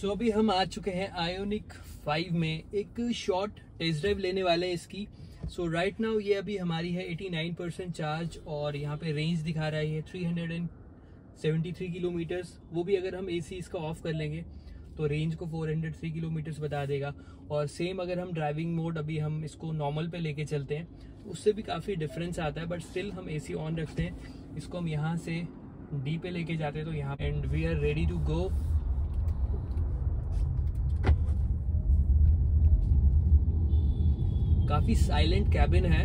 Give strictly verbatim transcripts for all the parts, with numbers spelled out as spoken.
सो so, अभी हम आ चुके हैं आयोनिक फाइव में, एक शॉर्ट टेस्ट ड्राइव लेने वाले हैं इसकी। सो राइट नाउ ये अभी हमारी है नवासी परसेंट चार्ज और यहाँ पे रेंज दिखा रहा है तीन सौ तिहत्तर किलोमीटर्स। वो भी अगर हम एसी इसका ऑफ कर लेंगे तो रेंज को चार सौ तीन किलोमीटर्स बता देगा। और सेम अगर हम ड्राइविंग मोड अभी हम इसको नॉर्मल पे लेके चलते हैं तो उससे भी काफ़ी डिफरेंस आता है, बट स्टिल हम एसी ऑन रखते हैं। इसको हम यहाँ से डी पे लेके जाते हैं तो यहाँ and we are ready to go. काफ़ी साइलेंट कैबिन है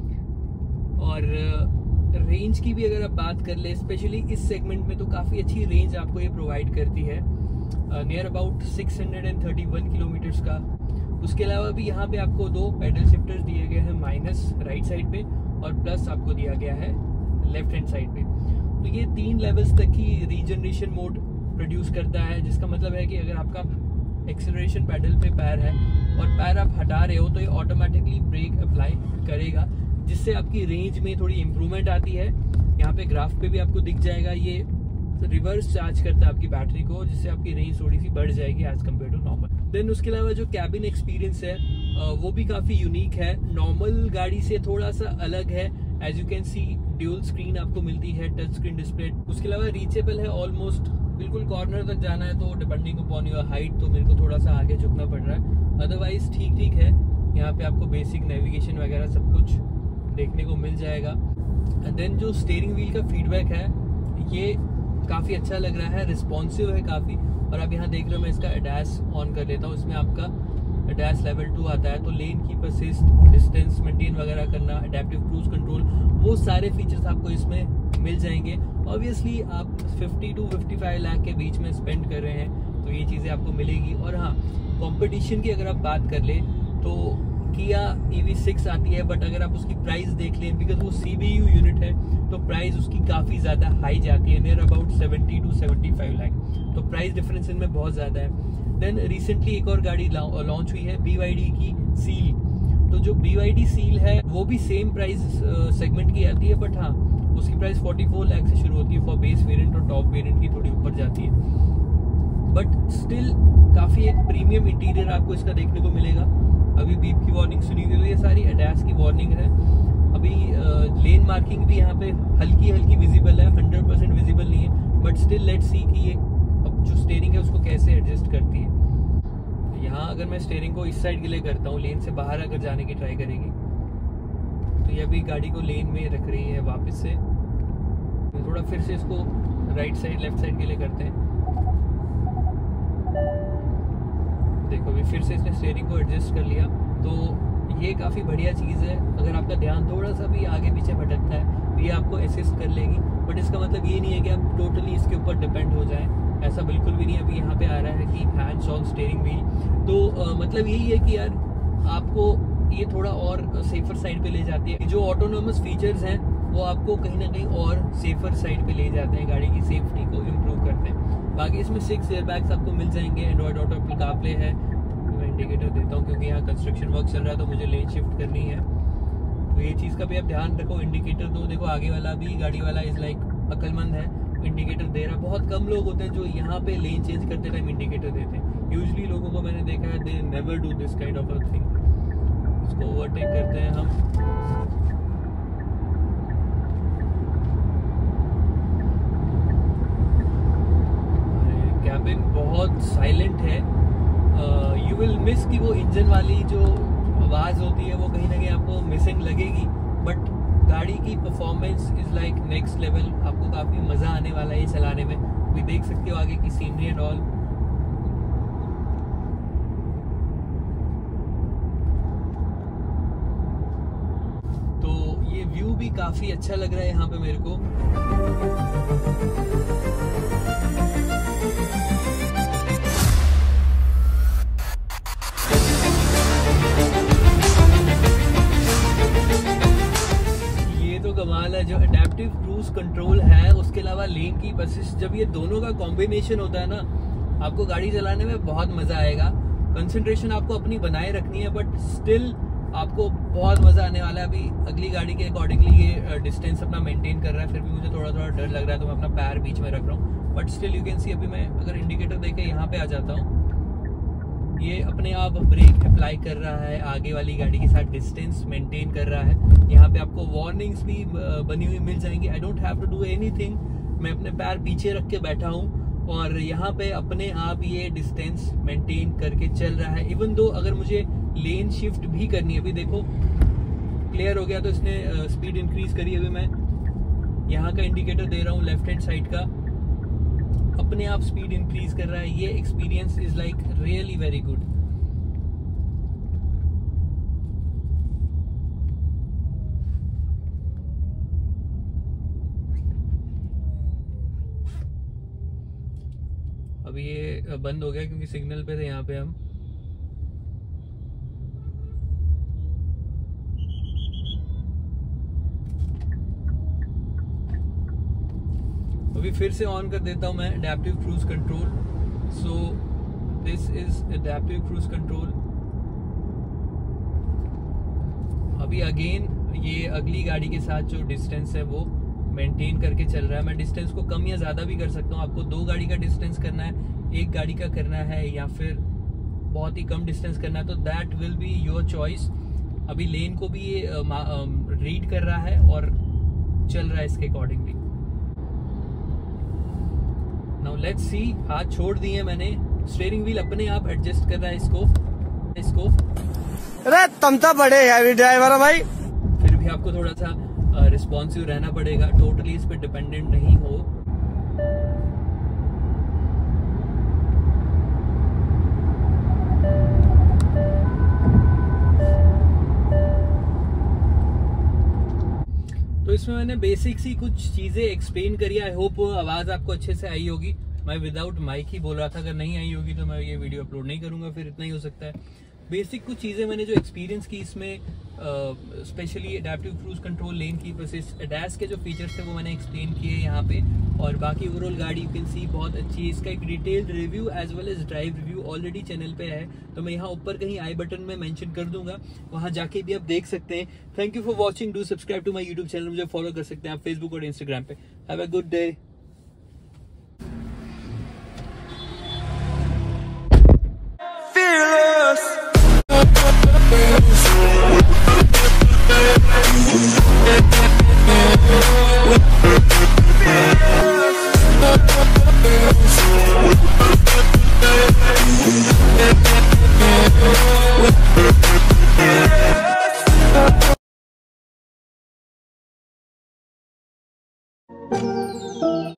और रेंज की भी अगर आप बात कर ले, स्पेशली इस सेगमेंट में तो काफ़ी अच्छी रेंज आपको ये प्रोवाइड करती है, नियर अबाउट छह सौ इकतीस किलोमीटर्स का। उसके अलावा भी यहाँ पे आपको दो पैडल शिफ्टर्स दिए गए हैं, माइनस राइट साइड पे और प्लस आपको दिया गया है लेफ्ट हैंड साइड पे। तो ये तीन लेवल्स तक की रीजनरेशन मोड प्रोड्यूस करता है, जिसका मतलब है कि अगर आपका एक्सेलरेशन पैडल पे पैर है और पैर आप हटा रहे हो तो ये ऑटोमेटिकली ब्रेक अप्लाई करेगा, जिससे आपकी रेंज में थोड़ी इम्प्रूवमेंट आती है। यहाँ पे ग्राफ पे भी आपको दिख जाएगा, ये रिवर्स चार्ज करता है आपकी बैटरी को, जिससे आपकी रेंज थोड़ी सी बढ़ जाएगी as compared to normal. Then उसके अलावा जो कैबिन एक्सपीरियंस है वो भी काफ़ी यूनिक है, नॉर्मल गाड़ी से थोड़ा सा अलग है। As you can see dual screen आपको मिलती है, टच स्क्रीन डिस्प्ले। उसके अलावा रीचेबल है ऑलमोस्ट, बिल्कुल कॉर्नर तक जाना है तो डिपेंडिंग अपॉन योर हाइट तो मेरे को थोड़ा सा आगे झुकना पड़ रहा है, अदरवाइज ठीक ठीक है। यहाँ पे आपको बेसिक नेविगेशन वगैरह सब कुछ देखने को मिल जाएगा। एंड देन जो स्टीयरिंग व्हील का फीडबैक है ये काफ़ी अच्छा लग रहा है, रिस्पॉन्सिव है काफ़ी। और आप यहाँ देख रहे हो, मैं इसका एडैस ऑन कर लेता हूँ, इसमें आपका एडैस लेवल टू आता है, तो lane keep assist, distance maintain वगैरह करना, एडेप्टिव क्रूज कंट्रोल, वो सारे फीचर्स आपको इसमें मिल जाएंगे। ऑब्वियसली आप पचास टू पचपन लाख के बीच में स्पेंड कर रहे हैं तो ये चीज़ें आपको मिलेगी। और हाँ, कंपटीशन की अगर आप बात कर ले तो किया ई वी सिक्स आती है, बट अगर आप उसकी प्राइस देख लें, बिकॉज वो सी बी यू यूनिट है तो प्राइस उसकी काफ़ी ज़्यादा हाई जाती है, near about seventy two seventy five lakh, तो प्राइस डिफरेंस इनमें बहुत ज़्यादा है। देन रिसेंटली एक और गाड़ी लॉन्च हुई है बी वाई डी की सील, तो जो बी वाई डी सील है वो भी सेम प्राइस सेगमेंट की आती है, बट हाँ उसकी प्राइस चौवालीस लाख से शुरू होती है फॉर बेस वेरिएंट और टॉप वेरिएंट की थोड़ी ऊपर जाती है, बट स्टिल काफ़ी एक प्रीमियम इंटीरियर आपको इसका देखने को मिलेगा। अभी बीप की वार्निंग सुनी हुई है, ये सारी एडैस की वार्निंग है। अभी लेन मार्किंग भी यहाँ पे हल्की हल्की विजिबल है, हंड्रेड परसेंट विजिबल नहीं है, बट स्टिल लेट्स सी कि ये अब जो स्टीयरिंग है उसको कैसे एडजस्ट करती है। यहाँ अगर मैं स्टीयरिंग को इस साइड के लिए करता हूँ, लेन से बाहर अगर जाने की ट्राई करेगी तो ये अभी गाड़ी को लेन में रख रही है वापस से। तो थोड़ा फिर से इसको राइट साइड लेफ्ट साइड के लिए करते हैं, देखो अभी फिर से इसने स्टीयरिंग को एडजस्ट कर लिया, तो ये काफ़ी बढ़िया चीज़ है। अगर आपका ध्यान थोड़ा सा भी आगे पीछे भटकता है तो ये आपको असिस्ट कर लेगी, बट इसका मतलब ये नहीं है कि आप टोटली इसके ऊपर डिपेंड हो जाएं, ऐसा बिल्कुल भी नहीं। अभी यहाँ पे आ रहा है कि हैंड्स ऑन स्टीयरिंग व्हील, तो आ, मतलब यही है कि यार आपको ये थोड़ा और सेफर साइड पे ले जाती है। जो ऑटोनोमस फीचर्स हैं वो आपको कहीं ना कहीं और सेफर साइड पे ले जाते हैं, गाड़ी की सेफ्टी को इम्प्रूव करते हैं। बाकी इसमें सिक्स एयरबैग्स आपको मिल जाएंगे, एंड्रॉइड ऑटो, एप्पल कारप्ले है। मैं इंडिकेटर देता हूँ क्योंकि यहाँ कंस्ट्रक्शन वर्क चल रहा है तो मुझे लेन शिफ्ट करनी है, तो ये चीज़ का भी आप ध्यान रखो। इंडिकेटर दो, देखो आगे वाला भी गाड़ी वाला इज लाइक अक्लमंद है, इंडिकेटर दे रहा है। बहुत कम लोग होते हैं जो यहाँ पे लेन चेंज करते टाइम इंडिकेटर देते हैं, यूजुअली लोगों को मैंने देखा है they never do this kind of a thing. इसको ओवरटेक करते हैं हम, कैबिन बहुत साइलेंट है। यू विल मिस कि वो इंजन वाली जो आवाज़ होती है वो कहीं ना कहीं आपको मिसिंग लगेगी, बट गाड़ी की performance is like next level. आपको काफ़ी मज़ा आने वाला है ये चलाने में, भी देख सकते हो आगे की सीनरी एंड ऑल। तो ये व्यू भी काफ़ी अच्छा लग रहा है यहाँ पे मेरे को। कमाल है जो एडेप्टिव क्रूज कंट्रोल है, उसके अलावा लेन की असिस्ट, जब ये दोनों का कॉम्बिनेशन होता है ना, आपको गाड़ी चलाने में बहुत मजा आएगा। कंसंट्रेशन आपको अपनी बनाए रखनी है, बट स्टिल आपको बहुत मजा आने वाला है। अभी अगली गाड़ी के अकॉर्डिंगली ये डिस्टेंस अपना मेंटेन कर रहा है, फिर भी मुझे थोड़ा थोड़ा डर लग रहा है तो मैं अपना पैर बीच में रख रहा हूँ, but still you can see. अभी मैं अगर इंडिकेटर देके यहाँ पे आ जाता हूँ ये अपने आप ब्रेक अप्लाई कर रहा है, आगे वाली गाड़ी के साथ डिस्टेंस मेंटेन कर रहा है। यहाँ पे आपको वार्निंग्स भी बनी हुई मिल जाएंगी। I don't have to do anything, मैं अपने पैर पीछे रख के बैठा हूँ और यहाँ पे अपने आप ये डिस्टेंस मेंटेन करके चल रहा है। इवन दो अगर मुझे लेन शिफ्ट भी करनी है, अभी देखो क्लियर हो गया तो इसने स्पीड इंक्रीज करी। अभी मैं यहाँ का इंडिकेटर दे रहा हूँ लेफ्ट हैंड साइड का, अपने आप स्पीड इंक्रीज कर रहा है। ये experience is like really very good. अभी ये बंद हो गया क्योंकि सिग्नल पे थे यहाँ पे हम। अभी फिर से ऑन कर देता हूं मैं adaptive cruise control. So this is adaptive cruise control. अभी अगेन ये अगली गाड़ी के साथ जो डिस्टेंस है वो मेंटेन करके चल रहा है। मैं डिस्टेंस को कम या ज्यादा भी कर सकता हूँ। आपको दो गाड़ी का डिस्टेंस करना है, एक गाड़ी का करना है, या फिर बहुत ही कम डिस्टेंस करना है, तो that will be your choice. अभी लेन को भी ये रीड कर रहा है और चल रहा है इसके अकॉर्डिंगली। नाउ लेट्स सी, हाथ छोड़ दिए मैंने, स्टीयरिंग व्हील अपने आप एडजस्ट कर रहा है इसको इसको अरे तुम तो बड़े हैवी ड्राइवर हो भाई। फिर भी आपको थोड़ा सा रिस्पॉन्सिव रहना पड़ेगा, टोटली इस पे डिपेंडेंट नहीं हो। तो इसमें मैंने बेसिक सी कुछ चीजें एक्सप्लेन करी। आई होप आवाज आपको अच्छे से आई होगी। मैं विदाउट माइक ही बोल रहा था, अगर नहीं आई होगी तो मैं ये वीडियो अपलोड नहीं करूंगा, फिर इतना ही हो सकता है। बेसिक कुछ चीजें मैंने जो एक्सपीरियंस की इसमें, specially adaptive cruise control, lane की असिस्ट, एडैस के जो फीचर्स थे वो मैंने एक्सप्लेन किए यहाँ पे। और बाकी ओवरऑल गाड़ी यू कैन सी बहुत अच्छी है। इसका एक detailed review as well as drive review already channel पे है, तो मैं यहाँ ऊपर कहीं आई बटन में मेंशन कर दूंगा, वहां जाके भी आप देख सकते हैं। Thank you for watching, do subscribe to my YouTube channel. मुझे फॉलो कर सकते हैं आप फेसबुक और इंस्टाग्राम पे। Have a good day.